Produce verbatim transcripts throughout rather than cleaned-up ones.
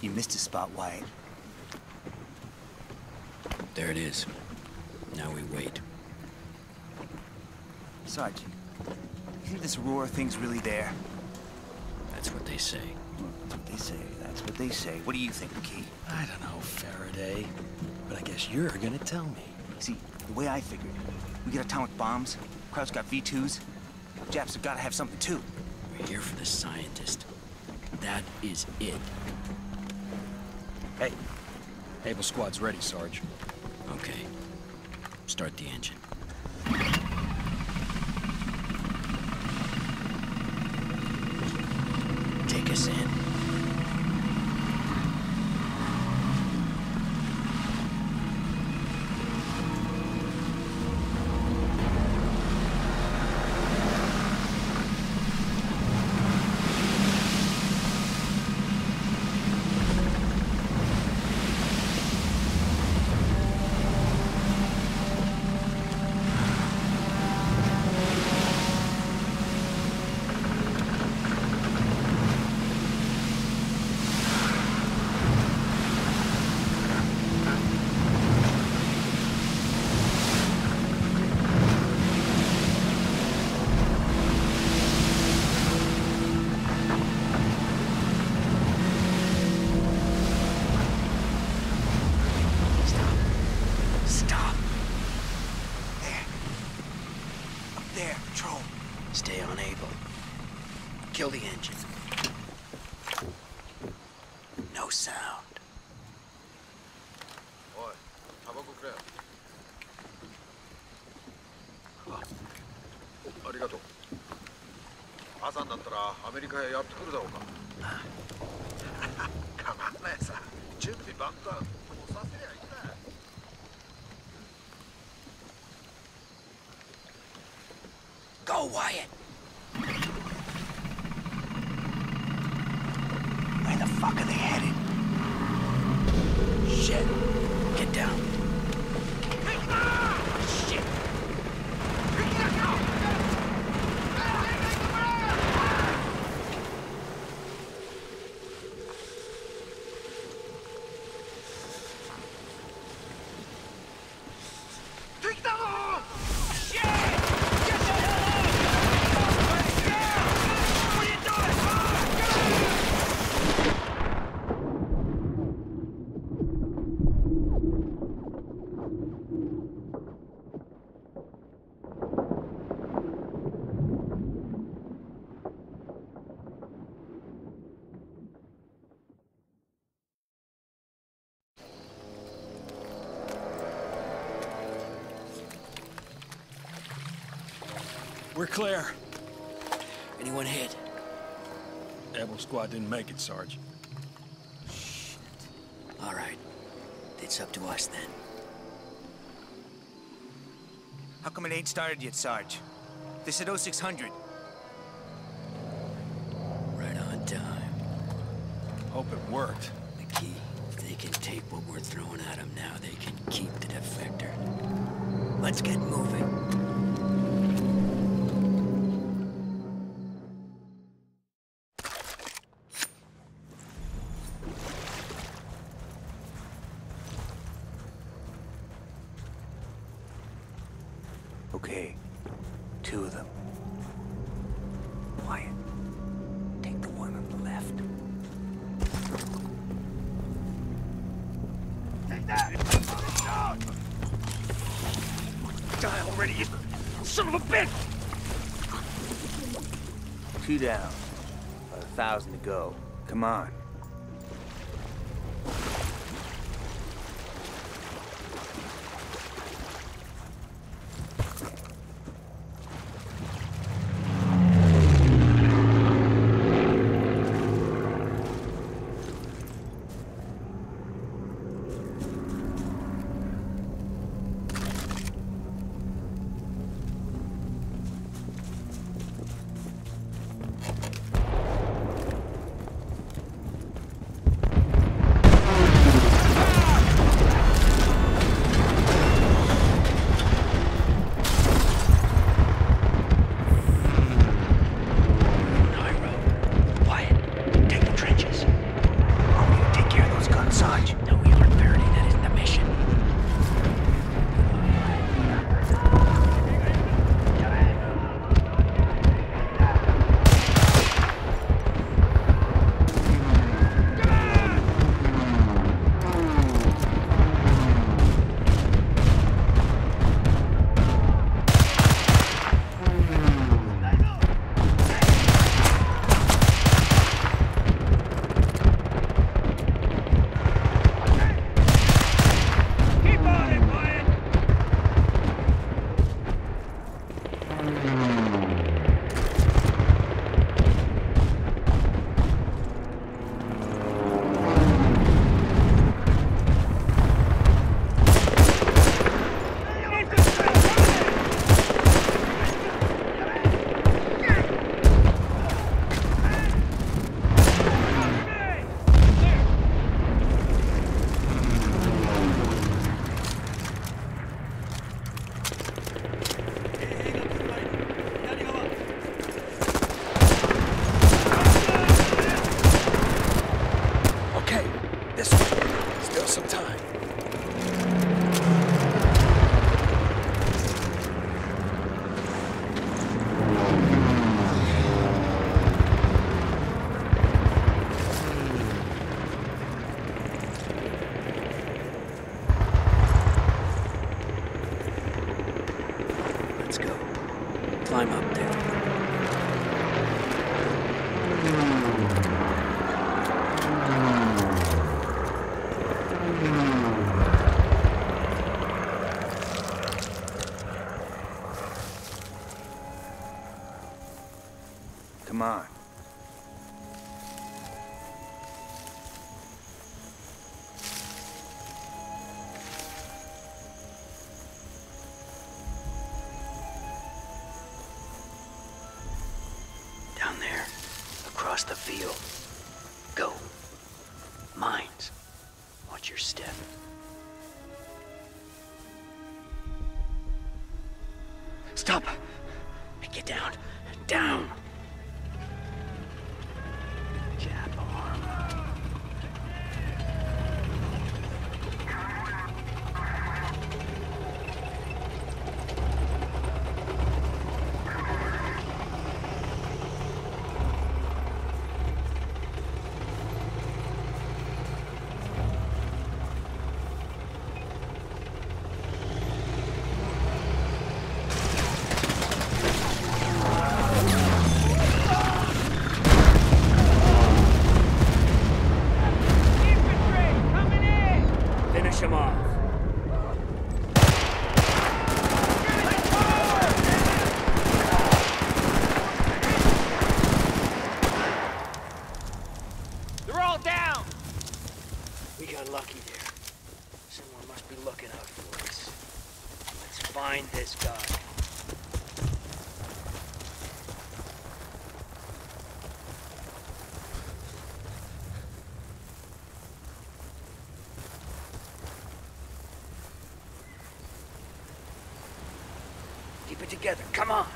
You missed a spot, Wyatt. There it is. Now we wait. Sarge, you think this Aurora thing's really there? That's what they say. That's what they say. That's what they say. What do you think, McKee? I don't know, Faraday. But I guess you're gonna tell me. See, the way I figured, we get atomic bombs, Kraut's got V twos, Japs have gotta have something too. We're here for the scientist. That is it. Hey, Able Squad's ready, Sarge. Okay. Start the engine. Take us in. Stay on Able. Kill the engine. No sound. Oi, tabacoくれ。あ、ありがとう。朝になったらアメリカへやってくるだろうか。構わないさ。準備万端。もうさせりゃいいんだ。 Go, Wyatt! Where the fuck are they headed? Shit. Get down. Shit! Take that off! We're clear. Anyone hit? Able Squad didn't make it, Sarge. Shit. All right. It's up to us then. How come it ain't started yet, Sarge? They said oh six hundred. Right on time. Hope it worked. McKee, if they can take what we're throwing at them now, they can keep the defector. Let's get moving. Okay, two of them. Wyatt, take the one on the left. Take that! Die already, you son of a bitch! Two down. About a thousand to go. Come on. climb up there. Come on. Down there, across the field. Go. Mines. Watch your step. Stop! Get down. Down! Jab arm. Finish him off. They're all down! We got lucky there. Someone must be looking out for us. Let's find this guy. Keep it together, come on!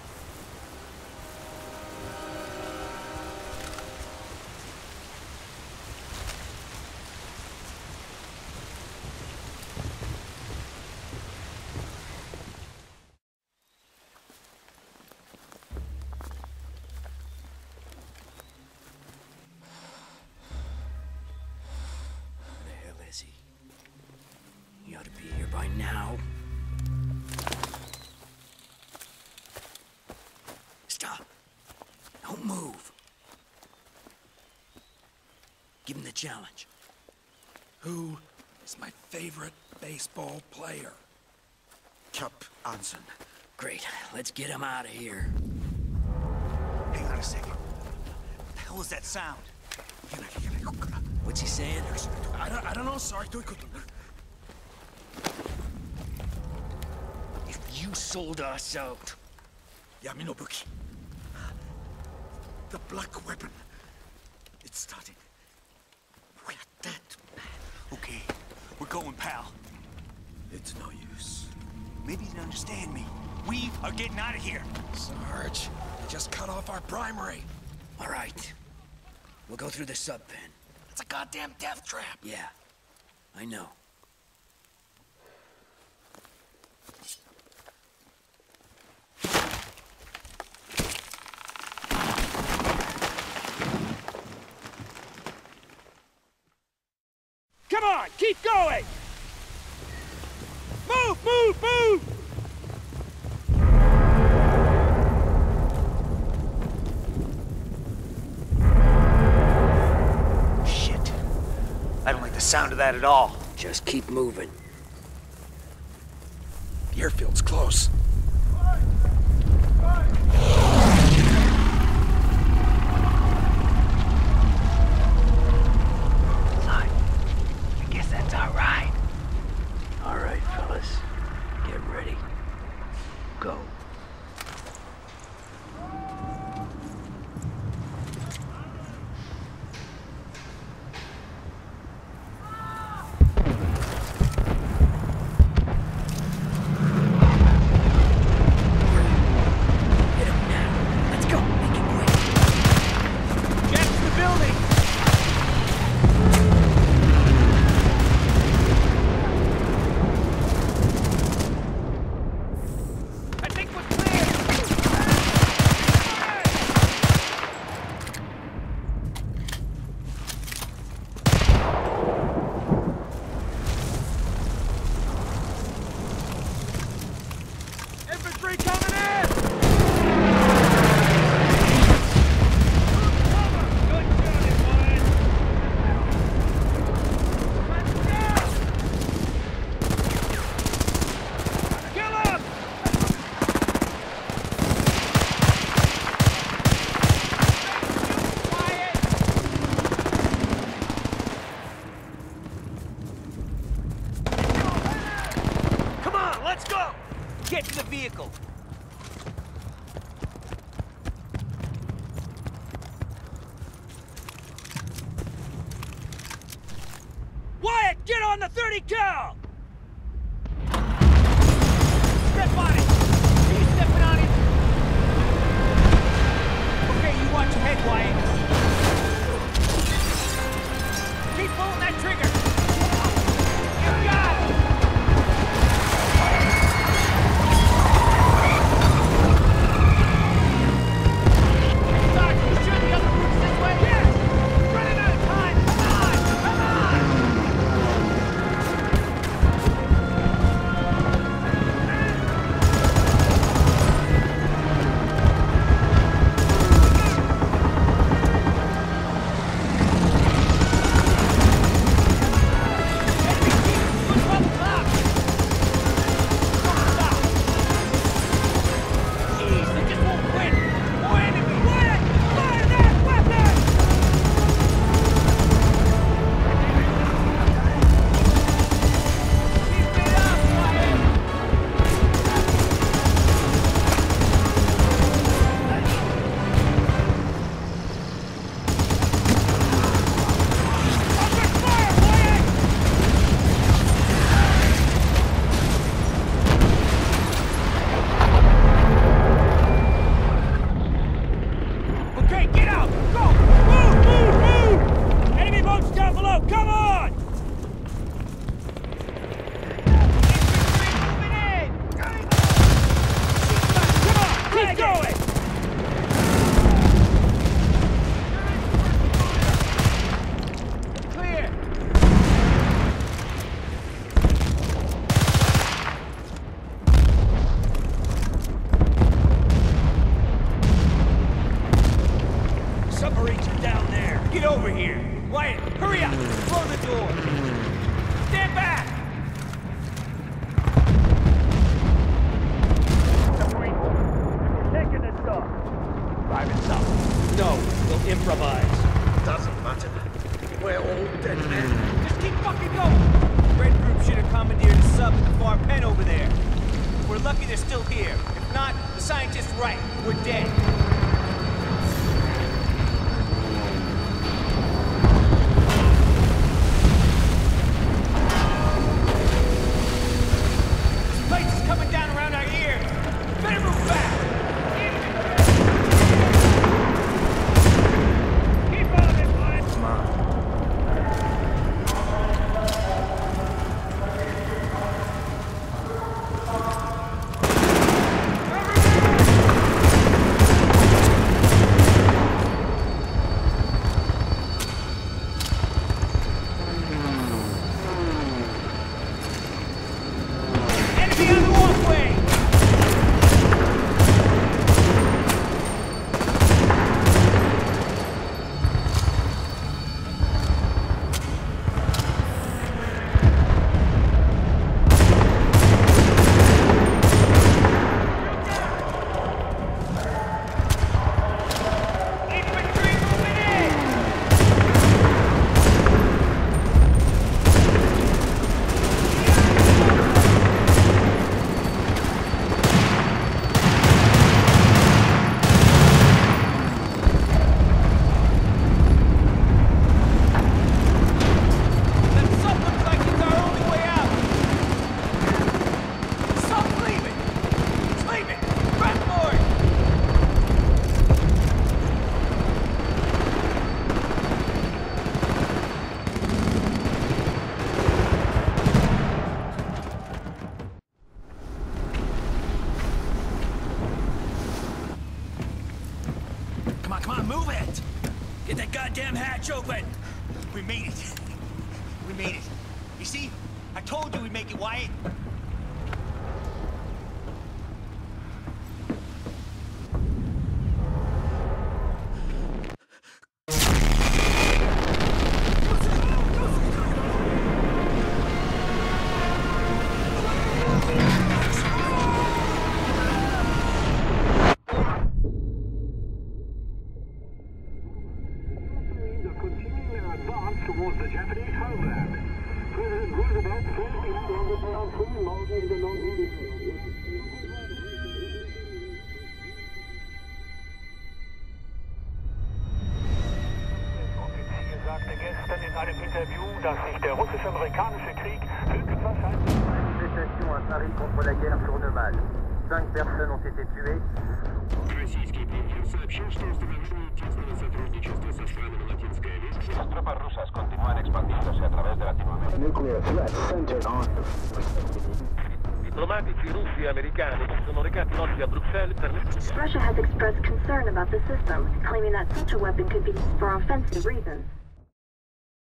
Where the hell is he? He ought to be here by now. Stop. Don't move. Give him the challenge. Who is my favorite baseball player? Cap Anson. Great. Let's get him out of here. Hang on a second. What the hell was that sound? What's he saying? I don't, I don't know, sorry. If you sold us out... Yaminobuki. The black weapon. It's starting. We're dead, man. Okay, we're going, pal. It's no use. Maybe you didn't understand me. We are getting out of here. Sarge, they just cut off our primary. All right. We'll go through the sub-pen. It's a goddamn death trap. Yeah, I know. Come on, keep going! Move, move, move! Shit. I don't like the sound of that at all. Just keep moving. The airfield's close. I guess that's all right. All right, fellas. Get ready. Go. Hit him now. Let's go. Make it quick. Get to the building! let's go! Get to the vehicle. Wyatt, get on the thirty cal! Step on it. Are you stepping on it? Okay, you watch your head, Wyatt. Keep pulling that trigger. You got it. Sergeant, you sure the other route's this way? Yes! Running out of time! Come on! Come on! Goddamn hatch open! We made it. We made it. You see? I told you we'd make it, Wyatt. Towards the Japanese homeland. President Roosevelt first began on the sagte gestern in einem Interview, dass sich der russisch-amerikanische Krieg höchstwahrscheinlich... Manifestation à Paris contre la guerre sur Neval. Cinq personnes ont été tuées. Российский премьер сообщил, что установление тесного сотрудничества со странами Латинской Америки. Las tropas rusas continúan expandiéndose a través de Latinoamérica. Nuclear threat centered on. Diplomatici russi e americani sono recati oggi a Bruxelles per le... Russia has expressed concern about the system, claiming that such a weapon could be used for offensive reasons.